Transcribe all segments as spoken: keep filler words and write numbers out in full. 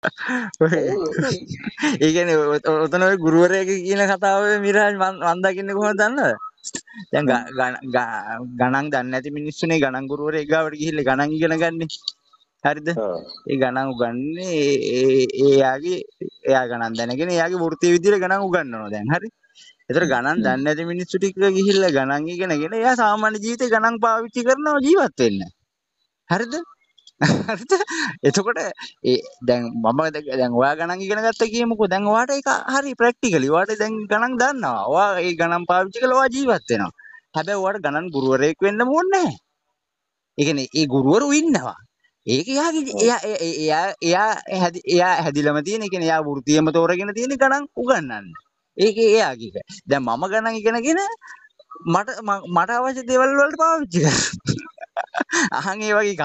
ඒ කියන්නේ ඔතන ඔය ගුරුවරයෙක් කියන කතාව මිරාජ් මන් මන් දකින්නේ කොහොමද දන්නවද? දැන් ගණන් දන්නේ නැති මිනිස්සුනේ ගණන් ගුරුවරයෙක් ගාවට ගිහිල්ලා ගණන් ඉගෙන ගන්නේ. හරිද? ඒ ගණන් උගන්න්නේ ඒ එයාගේ එයා ගණන් දැනගෙන එයාගේ වෘත්තීය විදියට ගණන් උගන්වනවා දැන්. හරි? ඒතර ගණන් දන්නේ නැති මිනිස්සු ටික ගිහිල්ලා ගණන් ඉගෙනගෙන එයා සාමාන්‍ය ජීවිතේ ගණන් පාවිච්චි කරනවා ජීවත් වෙන්න. හරිද? හරිද? එතකොට ඒ දැන් මම දැන් ඔයා ගණන් ඉගෙන ගත්තා කියමුකෝ. දැන් ඔයාට ඒක හරි ප්‍රැක්ටිකලි. ඔයාට දැන් ගණන් දන්නවා. ඔයා ඒ ගණන් පාවිච්චි කරලා ඔයා ජීවත් වෙනවා. හැබැයි ඔයාට ගණන් ගුරුවරයෙක් වෙන්න ඕනේ නැහැ. ඒ කියන්නේ ඒ ගුරුවරු ඉන්නවා. ඒක එයාගේ එයා එයා එයා එයා හැදිලම තියෙන. ඒ කියන්නේ එයා වෘත්තියම තෝරගෙන තියෙන ගණන් උගන්වන්න. ඒක එයාගේ. දැන් මම ගණන් ඉගෙනගෙන මට මට අවශ්‍ය දේවල් වලට පාවිච්චි කරනවා. අහන් ඒ වගේ එකක්.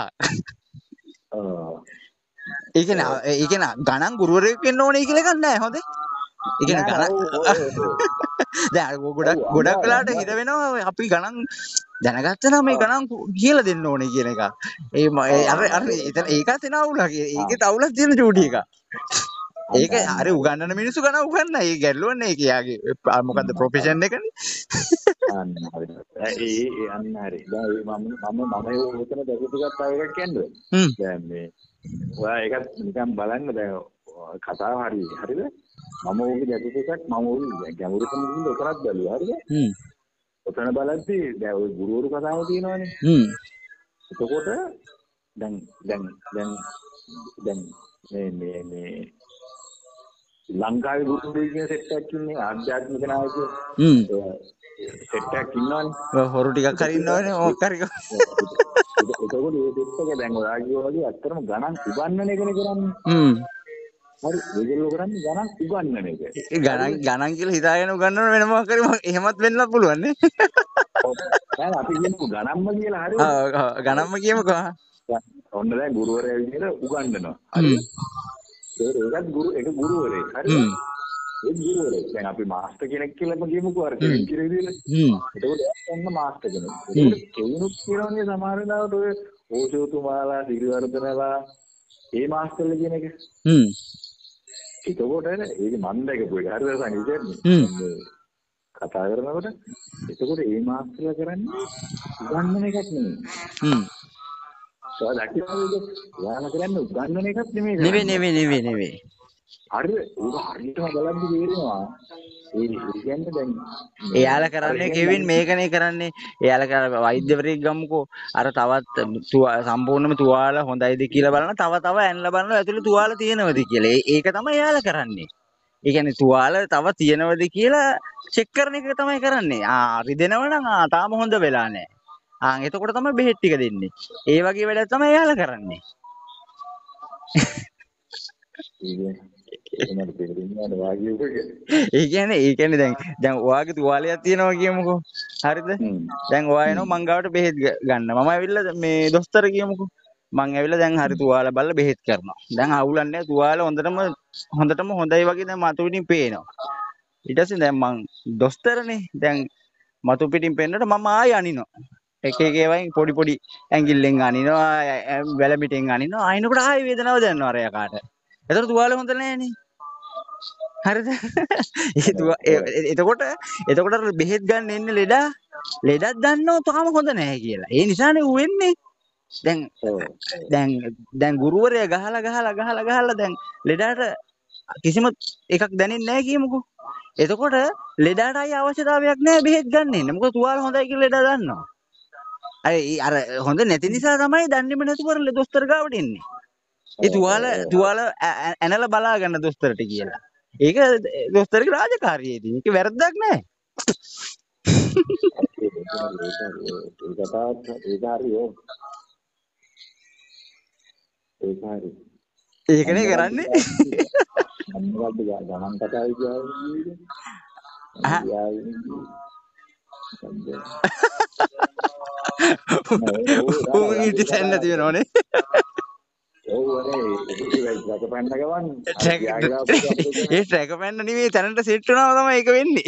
ඒ කියන්නේ ඒ කියන්නේ ගණන් ගුරුවරයෙක් වෙන්න ඕනේ කියලා එකක් නැහැ හොඳේ. ඒ කියන්නේ ගණන් දැන් ගොඩක් ගොඩක් වෙලාට හිත වෙනවා අපි ගණන් දැනගත්තා නම් මේ ගණන් කියලා දෙන්න ඕනේ කියන එක. ඒ අර අර එතන ඒකත් එන අවුලක්. ඒකේ අවුලක් තියෙන චූටි එකක්. ඒක අර උගන්නන මිනිස්සු ගණන් උගන්නන. ඒ ගැල්ලුවන්නේ ඒක යාගේ මොකද්ද ප්‍රොෆෙෂන් එකනේ. අන්න හරියට. ඒ ඒ අන්න හරි. දැන් මම මම මම ඒක උතන දැකපු එකක් තව එකක් කියන්නේ. දැන් මේ ඔයා ඒකත් නිකන් බලන්න දැන් කතාව හරි හරිද? මම ඕකේ දැකපු එකක් මම ඕකේ ගැඹුරටම ගිහින් ඔතනත් බැලුවා හරිද? හ්ම්. ඔතන බලද්දී දැන් ওই ගුරුවරු කතාව තියෙනවානේ. හ්ම්. එතකොට දැන් දැන් දැන් දැන් මේ මේ මේ ලංකාවේ ගුරුවරු කියන සෙට් එකක් ඉන්නේ ආධ්‍යාත්මික නායකයෝ. හ්ම්. සෙට් එකක් ඉන්නවනේ. හොරු ටිකක් හරි ඉන්නවනේ මොකක් හරි. එතකොට මේ සෙට් එක දැන් ඔයා කියෝ වගේ ඇත්තටම ගණන් උගන්නන එකනේ කරන්නේ. හ්ම්. හරි ඒගොල්ලෝ කරන්නේ ගණන් උගන්නන එක. ඒ ගණන් ගණන් කියලා හිතාගෙන උගන්නන වෙන මොකක් හරි එහෙමත් වෙන්නත් පුළුවන් නේ. දැන් අපි කියමු ගණන්ම කියලා හරිද? ඔව් ඔව් ගණන්ම කියමුකෝ. ඔන්න දැන් ගුරුවරයා විදිහට උගන්වනවා. හරිද? ඒකත් ගුරු ඒක ගුරුවරයෙක්. හරිද? ඒ ගුරුවරයෙක්. දැන් අපි මාස්ටර් කෙනෙක් කියලාම කියමුකෝ අර කෙනෙක් කියලා විදිහට. හ්ම්. එතකොට එයා ඔන්න මාස්ටර් කෙනෙක්. ඒකට කෙනෙක් කියනෝනේ සමහර වෙලාවට ඔය ඕෂෝතුමාලා සිරිවර්ධනලා ඒ මාස්ටර්ලා කියන එක. හ්ම්. එතකොට ඒක මන් දැකපු එක හරිද සංගීතන්නේ. හ්ම්. කතා කරනකොට එතකොට ඒ මාස්ටර්ලා කරන්නේ උගන්වන එකක් නෙමෙයි. හ්ම්. සෝ දැක්කද? යාම කරන්නේ උගන්වන එකක් නෙමෙයි. නෙවෙයි නෙවෙයි නෙවෙයි නෙවෙයි. හරිද? ඒක හරියටම බලද්දි තේරෙනවා. ඒ කියන්නේ දැන් එයාලා කරන්නේ කෙවින් මේකනේ කරන්නේ. එයාලා කර වෛද්‍යවරයෙක් ගමුකෝ. අර තවත් සම්පූර්ණයෙන්ම තුවාල හොඳයිද කියලා බලන තව තව ඇනලා බලනවා ඇතුලේ තුවාල තියෙනවද කියලා. ඒක තමයි එයාලා කරන්නේ. ඒ කියන්නේ තුවාල තව තියෙනවද කියලා චෙක් කරන එක තමයි කරන්නේ. ආ රිදෙනව නම් ආ තාම හොඳ වෙලා නැහැ. ආ එතකොට තමයි බෙහෙත් ටික දෙන්නේ. ඒ වගේ වැඩක් තමයි එයාලා කරන්නේ. ඒ කියන්නේ ඒ කියන්නේ දැන් දැන් ඔයාගේ තුවාලයක් තියෙනවා කියමුකෝ. හරිද? දැන් ඔයා එනවා මං ගාවට බෙහෙත් ගන්න. මම ඇවිල්ලා මේ දොස්තර කියමුකෝ. මං ඇවිල්ලා දැන් හරි තුවාල බලලා බෙහෙත් කරනවා. දැන් අවුලන්නේ තුවාල හොඳටම හොඳටම හොඳයි වගේ දැන් මතු පිටින් පේනවා. ඊට පස්සේ දැන් මං දොස්තරනේ. දැන් මතු පිටින් පෙන්නට මම ආයෙ අනිනවා. එක එක ඒවායින් පොඩි පොඩි ඇඟිල්ලෙන් අනිනවා, වැලමිටෙන් අනිනවා. අනිනකොට ආයෙ වේදනාව දැනෙනවා අර යකාට. එතකොට තුවාලේ හොඳ නැහැනේ. හරිද? එතකොට එතකොට බෙහෙත් ගන්න එන්නේ ලෙඩා ලෙඩක් දන්නව තාම හොඳ නැහැ කියලා. ඒ නිසානේ ඌ එන්නේ. දැන් දැන් දැන් ගුරුවරයා ගහලා ගහලා ගහලා ගහලා දැන් ලෙඩාට කිසිම එකක් දැනෙන්නේ නැහැ කියමුකෝ. එතකොට ලෙඩාට අය අවශ්‍යතාවයක් නැහැ බෙහෙත් ගන්න එන්න. මොකද තුවාල හොඳයි කියලා ලෙඩා දන්නවා. අර අර හොඳ නැති නිසා තමයි දන්නේම නැතුව දොස්තර ගාවට එන්නේ. ඒ තුවාල තුවාල ඇනලා බලා ගන්න දොස්තරට කියලා. ඒක දොස්තරගේ රාජකාරියේදී. ඒක වැරද්දක් නෑ. ඒකනේ කරන්නේ. මොනවද ගණන් කතා කියන්නේ? උන් ඉති තැන්න තියෙනවනේ. ඒ ට්‍රැක පැන්න නෙවෙයි තැනට සෙට් වෙනවා තමයි ඒක වෙන්නේ.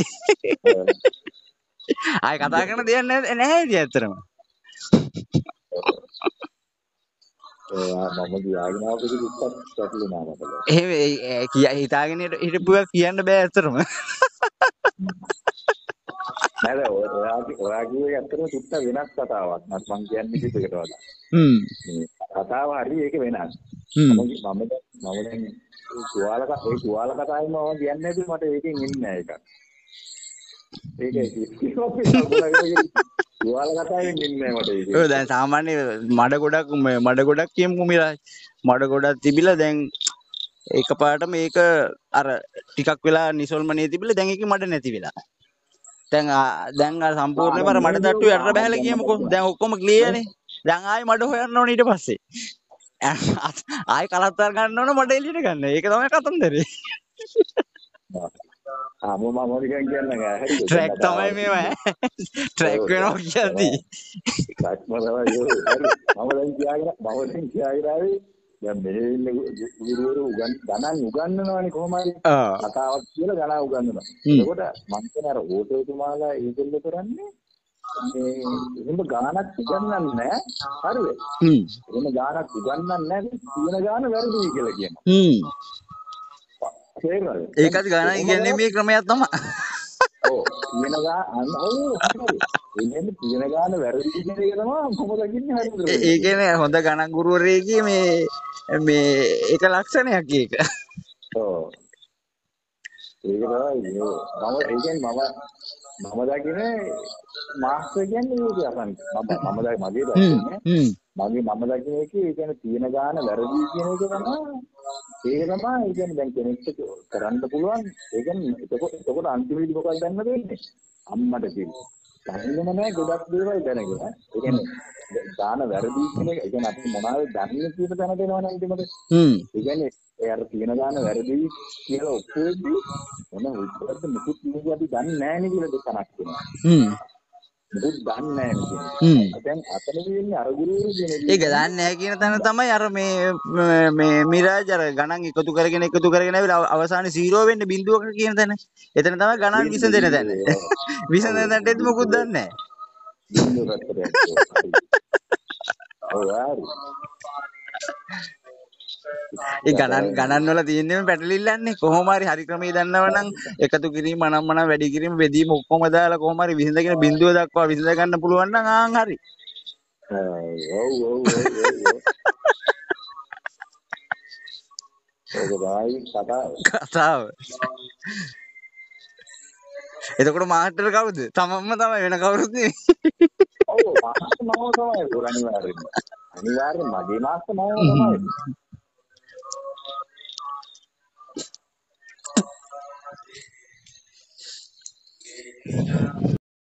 ආයි කතා කරන දෙයක් නැහැ ඉතින් ඇත්තටම. මම ගියාගෙන ආපු කිව්වත් පැටලුණා මට දැන්. එහෙම ඒ කිය හිතාගෙන හිටපුවා කියන්න බෑ ඇත්තටම. නේද ඔයා ඔයා කිව්වේ ඇත්තටම සුට්ට වෙනස් කතාවක්. මම කියන්නේ කිව්වට වඩා. හ්ම්. මේ කතාව හරි ඒක වෙනස්. හ්ම්. මම මම මම දැන් තුවාල ඒ තුවාල කතාවෙම මම කියන්නේ නැතුව මට ඒකෙන් එන්නේ නැහැ ඒක. ඒක තුවාල කතාවෙන් එන්නේ නැහැ මට ඒක. ඔය දැන් සාමාන්‍ය මඩ ගොඩක් මඩ ගොඩක් කියමුකෝ මිරාජ්. මඩ ගොඩක් තිබිලා දැන් එකපාරට මේක අර ටිකක් වෙලා නිසල්මනේ තිබිලා දැන් ඒකේ මඩ නැති වෙලා. දැන් දැන් අර සම්පූර්ණයෙන්ම අර මඩ තට්ටු යටට බහැලා කියමුකෝ. දැන් ඔක්කොම ක්ලියර්නේ. දැන් ආයි මඩ හොයන්න ඕනේ ඊට පස්සේ. ආයි කලත්තර ගන්න ඕන මඩ එළියට ගන්න. ඒක තමයි කතන්දරේ. ආ මම මම නිකන් කියන්නේ නෑ හරිද? ට්‍රැක් තමයි මේවා. ට්‍රැක් වෙනවා කියද්දි. ට්‍රැක් මරනවා හරි. මම දැන් කියාගෙන මම දැන් කියාගෙන ආවේ දැන් මෙහෙ ඉන්න ගුරුවරු උගන් ගණන් උගන්වනවානේ කොහොම හරි. කතාවක් කියලා ගණන් උගන්වනවා. එතකොට මම කියන අර ඕටෝතුමාලා ඒගොල්ලෝ කරන්නේ මේ එහෙම ගානක් උගන්වන්නේ නැහැ. හරිද? හ්ම්. එහෙම ගානක් උගන්වන්නේ නැහැ. තියෙන ගාන වැරදි කියලා කියනවා. හ්ම්. ඒකත් ගණන් කියන්නේ මේ ක්‍රමයක් තමයි. ඔව් තියෙන ගාන ඔව් හරි. ඒ කියන්නේ තියෙන ගාන වැරදි කියන එක තමයි කොහොමද කියන්නේ හරිද? ඒ කියන්නේ හොඳ ගණන් ගුරුවරයෙක්ගේ මේ මේ ඒක ලක්ෂණයක් ඒක. ඔව්. ඒක තමයි මම ඒ කියන්නේ මම මම දකින්නේ මාස්ටර් කියන්නේ ඒක අසන් මම මම දැන් මගේ දකින්නේ මගේ මම දකින්නේ ඒකේ ඒ කියන්නේ තියෙන ගාන වැරදි කියන එක තමයි ඒක තමයි ඒ කියන්නේ දැන් කෙනෙක්ට කරන්න පුළුවන් ඒ කියන්නේ එතකොට එතකොට අන්තිමේදී මොකක්ද දැන්න දෙන්නේ අම්මට කියන්නේ දැනෙන්නම නැහැ ගොඩක් දේවල් දැනගෙන ඒ කියන්නේ දාන වැරදි කියන එක ඒ කියන්නේ අපි මොනවාද දන්නේ කියන තැන දෙනවනේ අන්තිමට හ්ම් ඒ කියන්නේ ඒ අර තියෙන ගාන වැරදි කියලා ඔක්කොෙදී මොන උත්තරද මුකුත් නෙවෙයි අපි දන්නේ නැහැ නේ කියලා දෙකක් වෙනවා හ්ම් මුකුත් දන්නේ නැහැ නේ හ්ම් දැන් අතන වෙන්නේ අර ගුරුවරු කියන ඒක දන්නේ නැහැ කියන තැන තමයි අර මේ මේ මිරාජ් අර ගණන් එකතු කරගෙන එකතු කරගෙන ආවිලා අවසානයේ සීරෝ වෙන්නේ බිඳුවක කියන තැන එතන තමයි ගණන් විසඳෙන තැන විසඳෙන තැනට එද්දි මොකුත් දන්නේ නැහැ බිඳුව පැත්තට ඔව් හරි ඒ ගණන් ගණන් වල තියෙන්නේ පැටලිල්ලන්නේ කොහොම හරි හරි ක්‍රමයේ දන්නවනම් එකතු කිරීම අනම්මනම් වැඩි කිරීම බෙදීම ඔක්කොම දාලා කොහොම හරි විසඳගෙන බිඳුව දක්වා විසඳ ගන්න පුළුවන් නම් ආන් හරි ඔව් ඔව් ඔව් ඔව් ඔය කතාව කතාව එතකොට මාස්ටර් කවුද තමන්ම තමයි වෙන කවුරුත් නෙවෙයි ඔව් මාස්ටර් මම තමයි අනිවාර්යෙන්ම අනිවාර්යෙන් මගේ මාස්ටර් මම තමයි